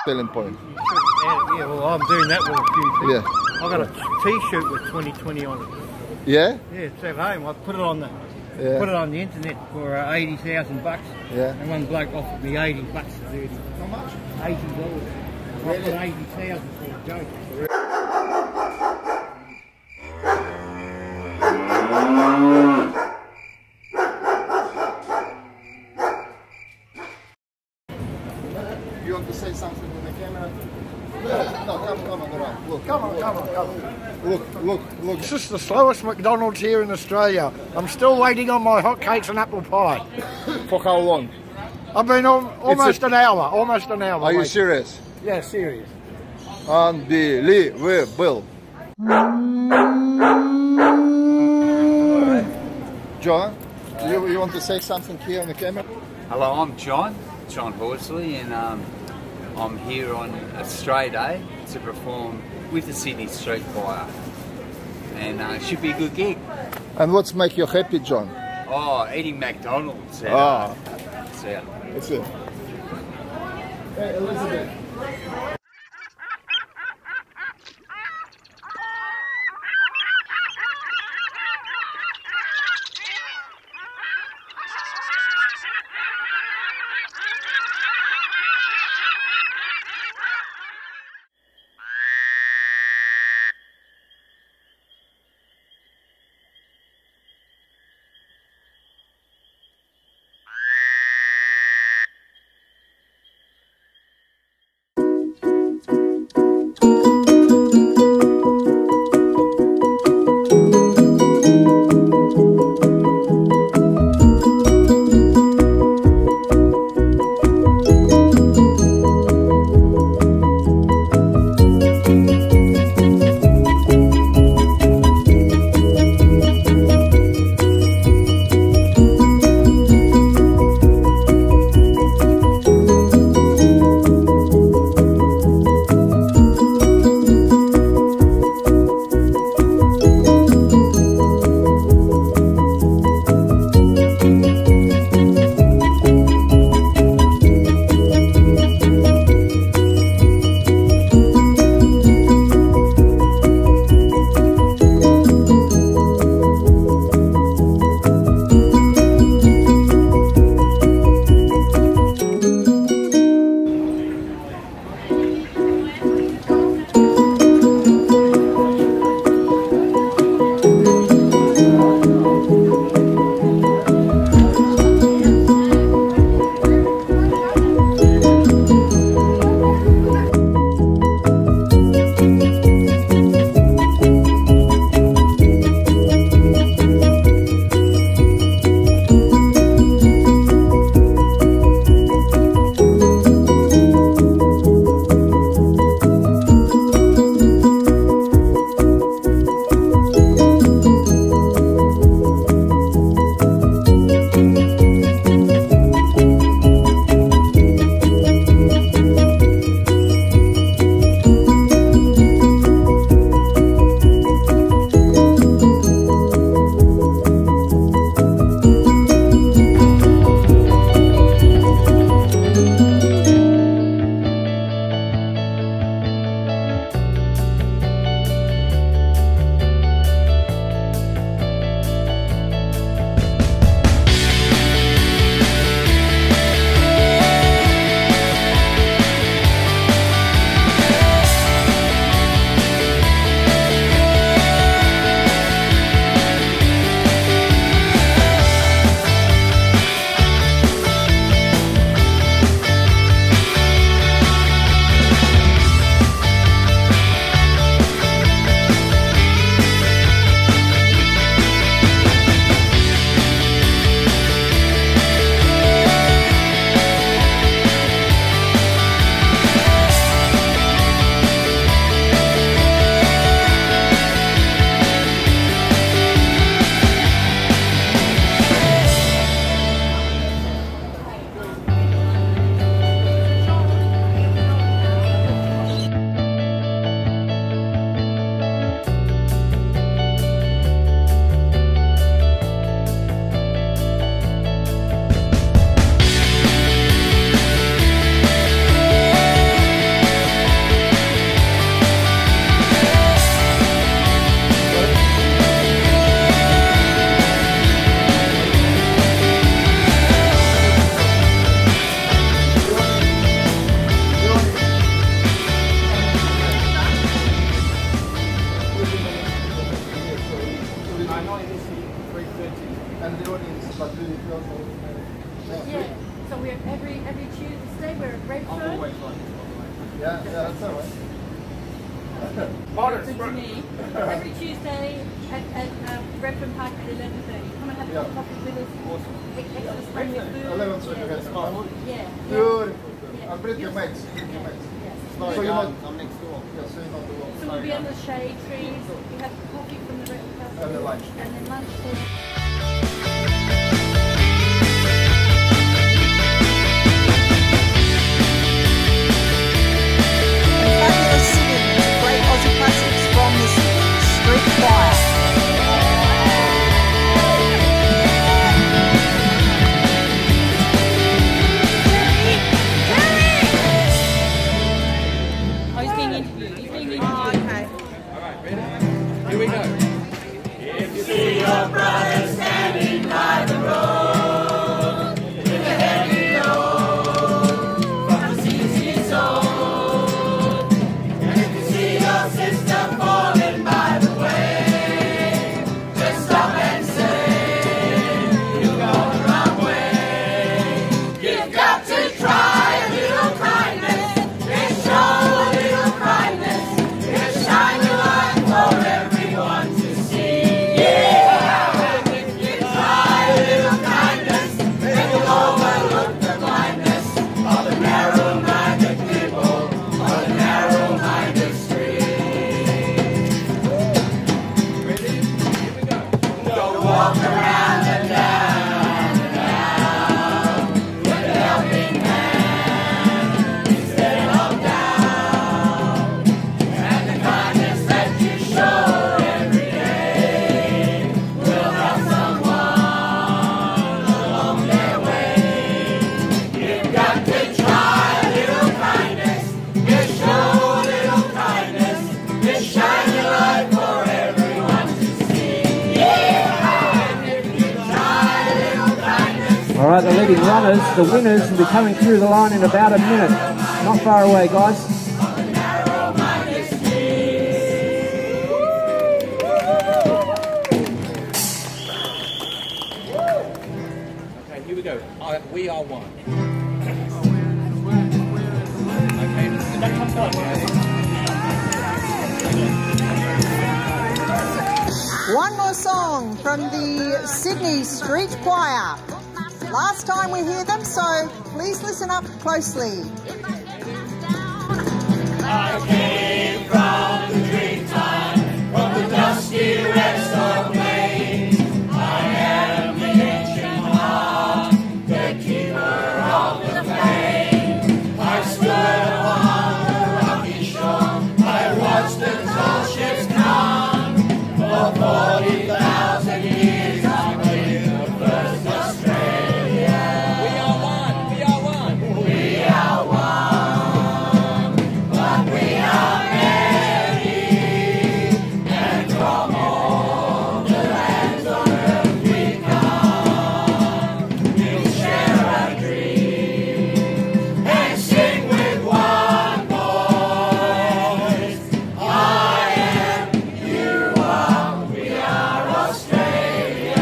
selling point? Yeah, well, I'm doing that with a few things. Yeah. I've got a T-shirt with 2020 on it. Yeah? Yeah, it's at home. I put it on the Yeah. put it on the internet for $80,000. Yeah. And one bloke offered me $80 to do it. How much? $80. I put 80,000 for a joke. You want to say something to the camera? No, come on, around. Look, Come on. look. This is the slowest McDonald's here in Australia. I'm still waiting on my hotcakes and apple pie. For how long? I've been almost an hour. Almost an hour. Are you waiting. serious? Yeah, serious. Unbelievable. John, you want to say something here on the camera? Hello, I'm John Horsley, and I'm here on Australia Day to perform with the Sydney Street Choir, and it should be a good gig. And what's make you happy, John? Oh, eating McDonald's. Ah, Yeah. that's it. Hey, Elizabeth. Good to me. Every Tuesday at Redfern Park at 11:30. Come and have a cup of coffee with us. Extra bring your food. 11:30. Yeah. Beautiful. Yeah. And bring your mates. Bring your mates. Yes. So you're not, I'm next door. yeah, so you're not the one. So we'll be under shade trees. We have coffee from the breakfast. And the lunch. And then lunch. Fabulous singing to great Aussie classics from the Sydney Street Choir. Oh, he's being interviewed. He's being interviewed. Oh, okay. Here we go. If you see your brother standing by the road with a heavy load from the seas he sold, and if you see your sister falling by the way, just stop and say you're going the wrong way. You've got to try a little kindness and show a little kindness and shine your light for everyone to see. All right, the leading runners, the winners, will be coming through the line in about a minute. Not far away, guys. Okay, here we go. We are one. One more song from the Sydney Street Choir. Last time we hear them, so please listen up closely. I came from the dreamtime, from the dusty rest of May. I am the ancient heart, the keeper of the flame. I stood upon the rocky shore, I watched the tall ships come. For 40,000 years I made the first Australia. We are one, we are one. We are one, but we are many. And from all the lands on earth we come. We'll share our dream and sing with one voice. I am, you are, we are Australians.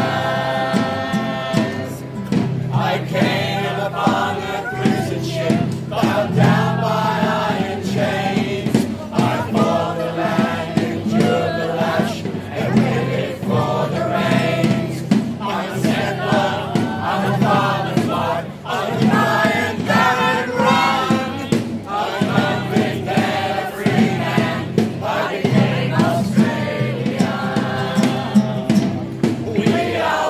I came upon a cruising ship, bound down by iron chains. I fought the land, endured the lash, and waited for the rains. I'm a settler, I'm a farmer's wife, I'm a giant barren run. I'm a big bear, free man, I became Australian. We are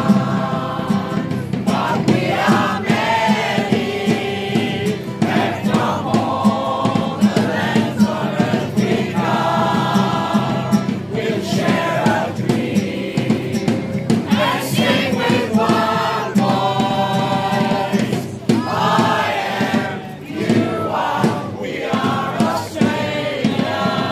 one, but we are many, and from all the lands on earth we come. We'll share our dream and sing with one voice. I am, you are, we are Australia.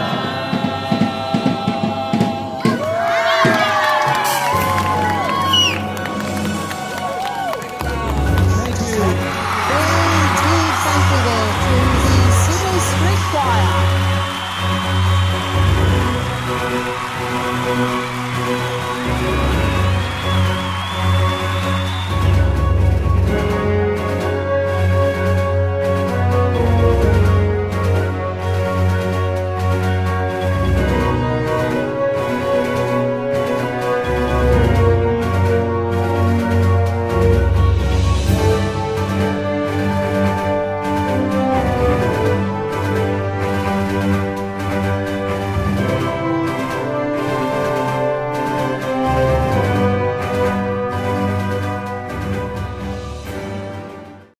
Big thank you there to the Sydney Street Choir.